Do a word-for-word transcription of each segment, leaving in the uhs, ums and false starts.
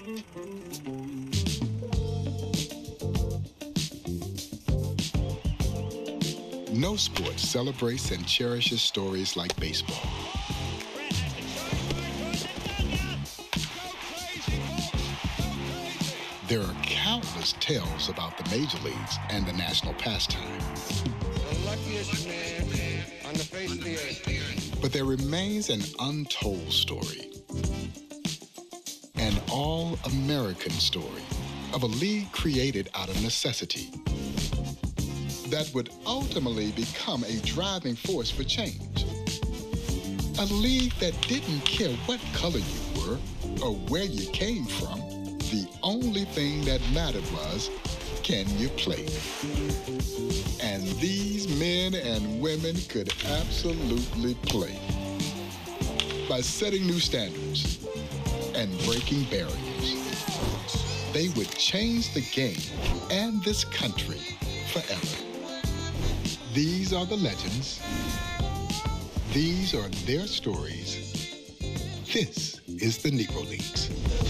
No sport celebrates and cherishes stories like baseball. There are countless tales about the major leagues and the national pastime. The luckiest man on the face of the earth. But there remains an untold story. An all-American story of a league created out of necessity that would ultimately become a driving force for change. A league that didn't care what color you were or where you came from. The only thing that mattered was, can you play? And these men and women could absolutely play. By setting new standards and breaking barriers, they would change the game and this country forever. These are the legends. These are their stories. This is the Negro Leagues.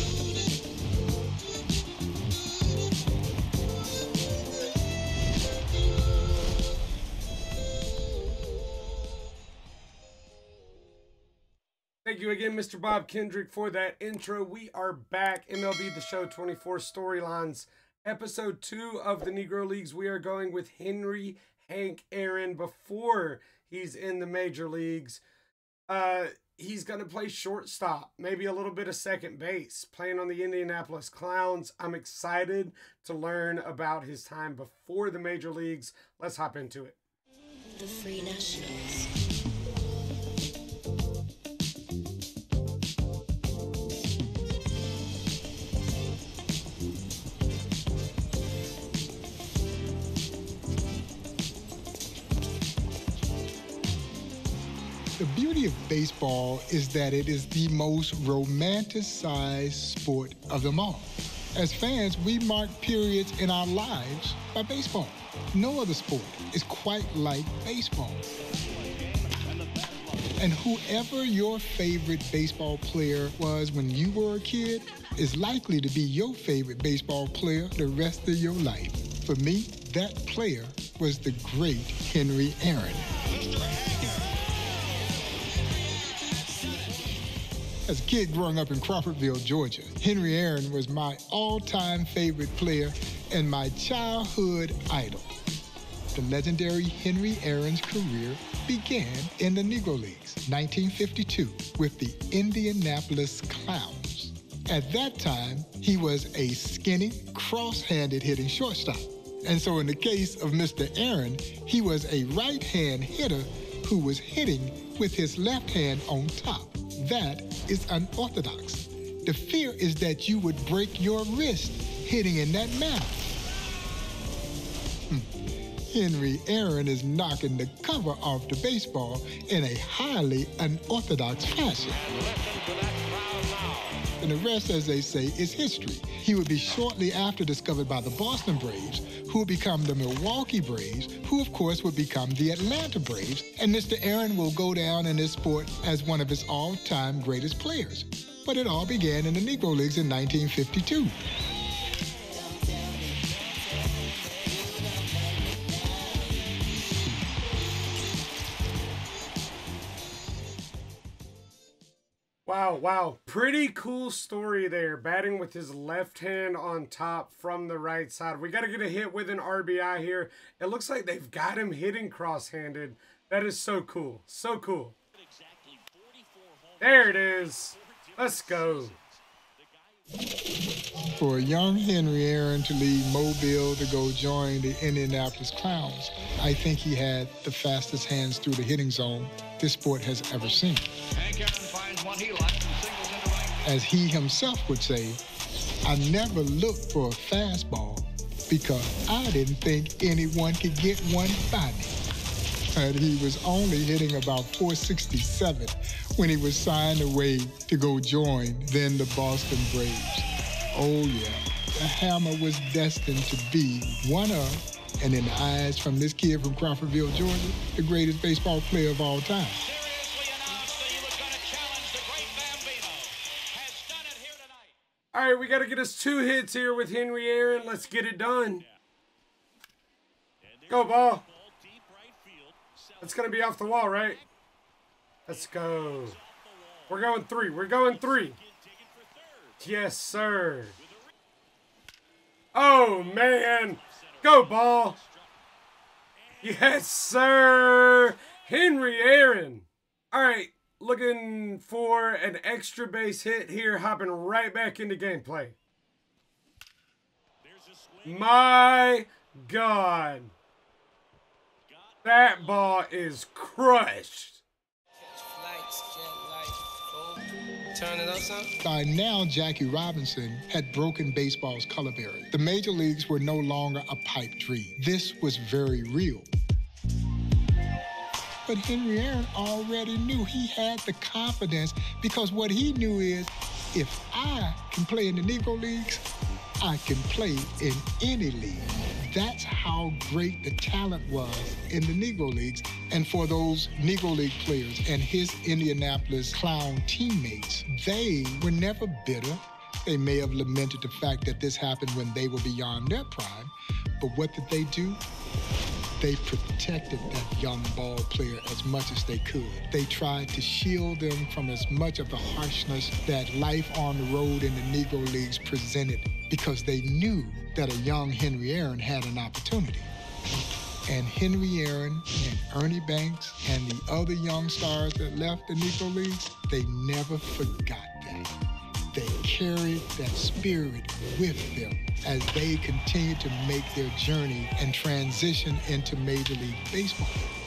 Thank you again, Mister Bob Kendrick, for that intro. We are back. M L B The Show twenty-four Storylines, episode two of the Negro Leagues. We are going with Henry Hank Aaron before he's in the major leagues. Uh, he's going to play shortstop, maybe a little bit of second base, playing on the Indianapolis Clowns. I'm excited to learn about his time before the major leagues. Let's hop into it. The Free Nationals. The beauty of baseball is that it is the most romanticized sport of them all. As fans, we mark periods in our lives by baseball. No other sport is quite like baseball. And whoever your favorite baseball player was when you were a kid is likely to be your favorite baseball player the rest of your life. For me, that player was the great Henry Aaron. As a kid growing up in Crawfordville, Georgia, Henry Aaron was my all-time favorite player and my childhood idol. The legendary Henry Aaron's career began in the Negro Leagues, nineteen fifty-two, with the Indianapolis Clowns. At that time, he was a skinny, cross-handed hitting shortstop. And so in the case of Mister Aaron, he was a right-hand hitter who was hitting with his left hand on top. That is unorthodox. The fear is that you would break your wrist hitting in that manner. Hmm. Henry Aaron is knocking the cover off the baseball in a highly unorthodox fashion. And the rest, as they say, is history. He would be shortly after discovered by the Boston Braves, who would become the Milwaukee Braves, who of course would become the Atlanta Braves, and Mister Aaron will go down in this sport as one of his all-time greatest players. But it all began in the Negro Leagues in nineteen fifty-two. Wow, wow. Pretty cool story there. Batting with his left hand on top from the right side. We got to get a hit with an R B I here. It looks like they've got him hitting cross-handed. That is so cool. So cool. There it is. Let's go. For a young Henry Aaron to leave Mobile to go join the Indianapolis Clowns, I think he had the fastest hands through the hitting zone this sport has ever seen. Hank Aaron finds one he likes and singles into right. As he himself would say, I never looked for a fastball because I didn't think anyone could get one by me. And he was only hitting about four sixty-seven when he was signed away to go join then the Boston Braves. Oh yeah, the Hammer was destined to be one of, and in the eyes from this kid from Crawfordville, Georgia, the greatest baseball player of all time. All right, we got to get us two hits here with Henry Aaron. Let's get it done. Go, ball. That's going to be off the wall, right? Let's go. We're going three. We're going three. Yes, sir. Oh, man. Go, ball. Yes, sir. Henry Aaron. All right. Looking for an extra base hit here. Hopping right back into gameplay. My God. That ball is crushed. Turn it up some. By now, Jackie Robinson had broken baseball's color barrier. The major leagues were no longer a pipe dream. This was very real. But Henry Aaron already knew he had the confidence because what he knew is, if I can play in the Negro Leagues, I can play in any league. That's how great the talent was in the Negro Leagues. And for those Negro League players and his Indianapolis Clown teammates, they were never bitter. They may have lamented the fact that this happened when they were beyond their prime, but what did they do? They protected that young ball player as much as they could. They tried to shield them from as much of the harshness that life on the road in the Negro Leagues presented, because they knew that a young Henry Aaron had an opportunity. And Henry Aaron and Ernie Banks and the other young stars that left the Negro Leagues, they never forgot that. They carried that spirit with them as they continued to make their journey and transition into Major League Baseball.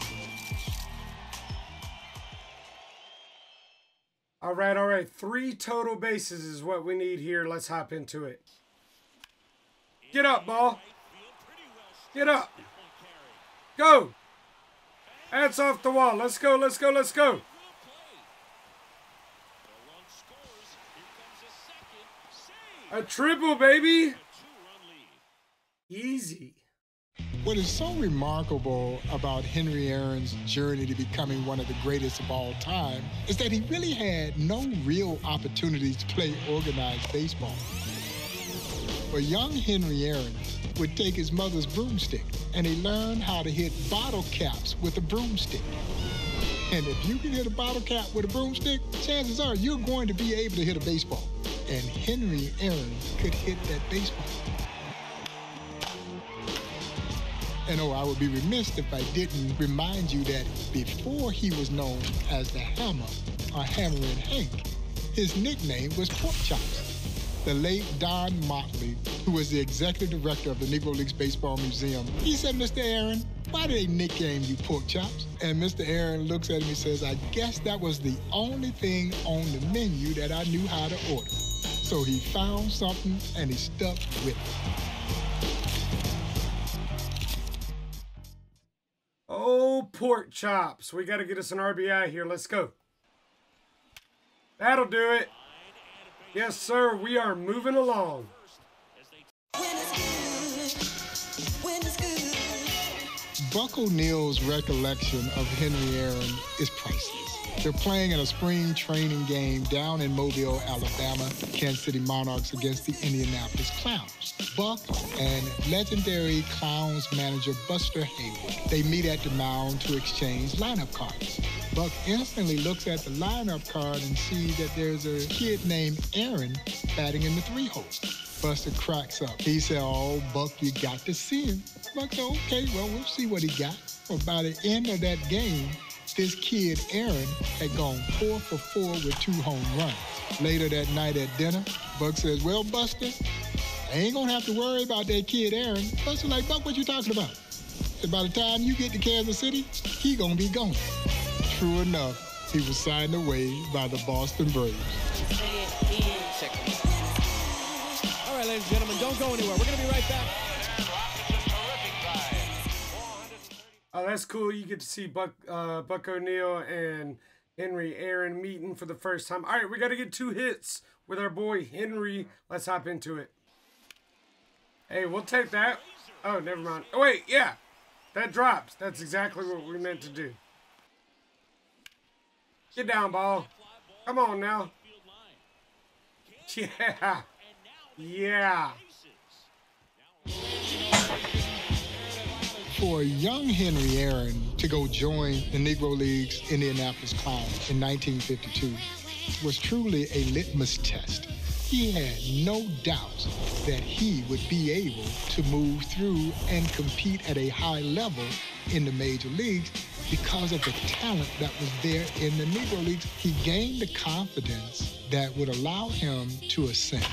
All right, all right. Three total bases is what we need here. Let's hop into it. Get up, ball. Get up. Go. That's off the wall. Let's go, let's go, let's go. A triple, baby. Easy. What is so remarkable about Henry Aaron's journey to becoming one of the greatest of all time is that he really had no real opportunities to play organized baseball. But young Henry Aaron would take his mother's broomstick, and he learned how to hit bottle caps with a broomstick. And if you can hit a bottle cap with a broomstick, chances are you're going to be able to hit a baseball. And Henry Aaron could hit that baseball. And oh, I would be remiss if I didn't remind you that before he was known as the Hammer or Hammerin Hank, his nickname was Pork Chops. The late Don Motley, who was the executive director of the Negro Leagues Baseball Museum, he said, "Mister Aaron, why do they nickname you Pork Chops?" And Mister Aaron looks at him and says, "I guess that was the only thing on the menu that I knew how to order." So he found something and he stuck with it. Oh, Pork Chops. We got to get us an R B I here. Let's go. That'll do it. Yes, sir. We are moving along. Buck O'Neill's recollection of Henry Aaron is priceless. They're playing in a spring training game down in Mobile, Alabama, Kansas City Monarchs against the Indianapolis Clowns. Buck and legendary Clowns manager Buster Hayward, they meet at the mound to exchange lineup cards. Buck instantly looks at the lineup card and sees that there's a kid named Aaron batting in the three hole. Buster cracks up. He said, "Oh, Buck, you got to see him." Buck said, "Okay, well, we'll see what he got." Well, by the end of that game, this kid, Aaron, had gone four for four with two home runs. Later that night at dinner, Buck says, "Well, Buster, I ain't gonna have to worry about that kid, Aaron." Buster's like, "Buck, what you talking about?" And by the time you get to Kansas City, he gonna be gone. True enough, he was signed away by the Boston Braves. All right, ladies and gentlemen, don't go anywhere. We're going to be right back. Oh, that's cool. You get to see Buck, uh, Buck O'Neill and Henry Aaron meeting for the first time. All right, we got to get two hits with our boy Henry. Let's hop into it. Hey, we'll take that. Oh, never mind. Oh, wait, yeah. That drops. That's exactly what we meant to do. Get down, ball. Come on now. Yeah. Yeah. For a young Henry Aaron to go join the Negro League's Indianapolis Clowns in nineteen fifty-two was truly a litmus test. He had no doubt that he would be able to move through and compete at a high level in the major leagues because of the talent that was there in the Negro Leagues. He gained the confidence that would allow him to ascend.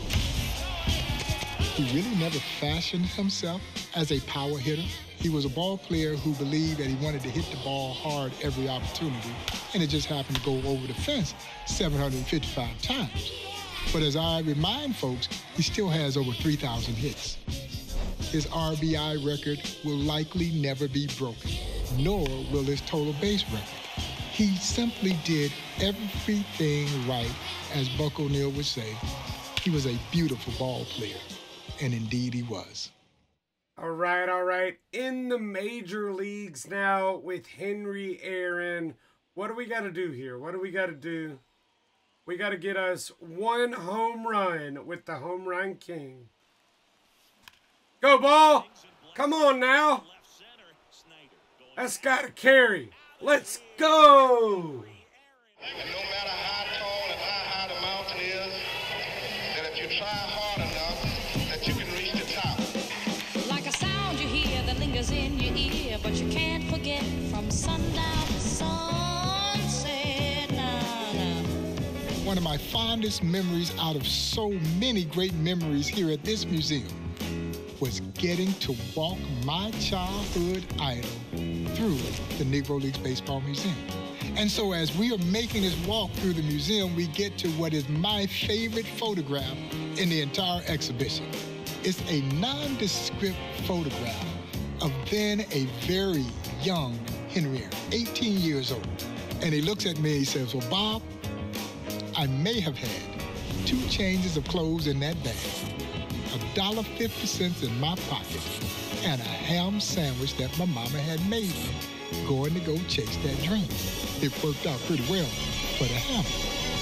He really never fashioned himself as a power hitter. He was a ball player who believed that he wanted to hit the ball hard every opportunity, and it just happened to go over the fence seven hundred fifty-five times. But as I remind folks, he still has over three thousand hits. His R B I record will likely never be broken, nor will his total base record. He simply did everything right, as Buck O'Neil would say. He was a beautiful ball player, and indeed he was. All right, all right. In the major leagues now with Henry Aaron. What do we got to do here? What do we got to do? We got to get us one home run with the Home Run King. Go, ball. Come on now. That's got to carry. Let's go. And no matter how tall and how high the mountain is, that if you try hard enough, that you can reach the top. Like a sound you hear that lingers in your ear, but you can't forget from sundown to sunset. Nah, nah. One of my fondest memories out of so many great memories here at this museum was getting to walk my childhood idol through the Negro Leagues Baseball Museum. And so as we are making this walk through the museum, we get to what is my favorite photograph in the entire exhibition. It's a nondescript photograph of then a very young Henry Aaron, eighteen years old. And he looks at me and he says, well, Bob, I may have had two changes of clothes in that bag, a dollar fifty cents in my pocket, and a ham sandwich that my mama had made me going to go chase that dream. It worked out pretty well for the hammer.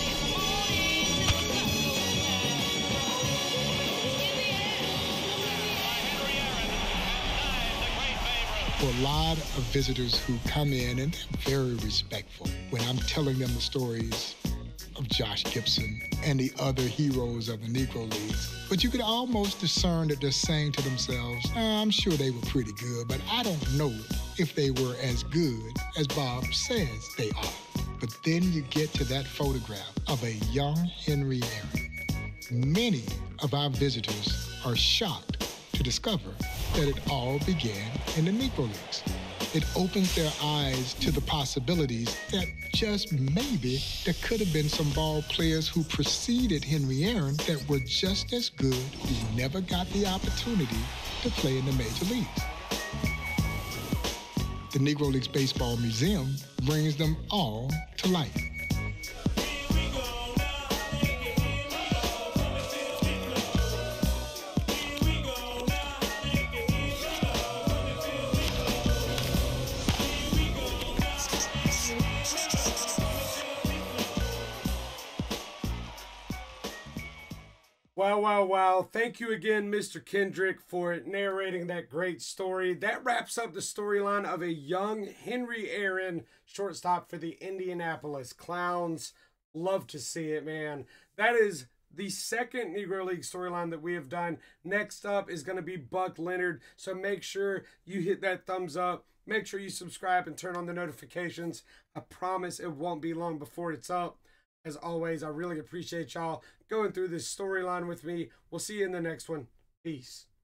For a lot of visitors who come in, and they're very respectful when I'm telling them the stories of Josh Gibson and the other heroes of the Negro Leagues. But you could almost discern that they're saying to themselves, oh, I'm sure they were pretty good, but I don't know if they were as good as Bob says they are. But then you get to that photograph of a young Henry Aaron. Many of our visitors are shocked to discover that it all began in the Negro Leagues. It opens their eyes to the possibilities that just maybe there could have been some ball players who preceded Henry Aaron that were just as good who never got the opportunity to play in the major leagues. The Negro Leagues Baseball Museum brings them all to life. Wow, wow, wow. Thank you again, Mister Kendrick, for narrating that great story. That wraps up the storyline of a young Henry Aaron, shortstop for the Indianapolis Clowns. Love to see it, man. That is the second Negro League storyline that we have done. Next up is going to be Buck Leonard, so make sure you hit that thumbs up. Make sure you subscribe and turn on the notifications. I promise it won't be long before it's up. As always, I really appreciate y'all going through this storyline with me. We'll see you in the next one. Peace.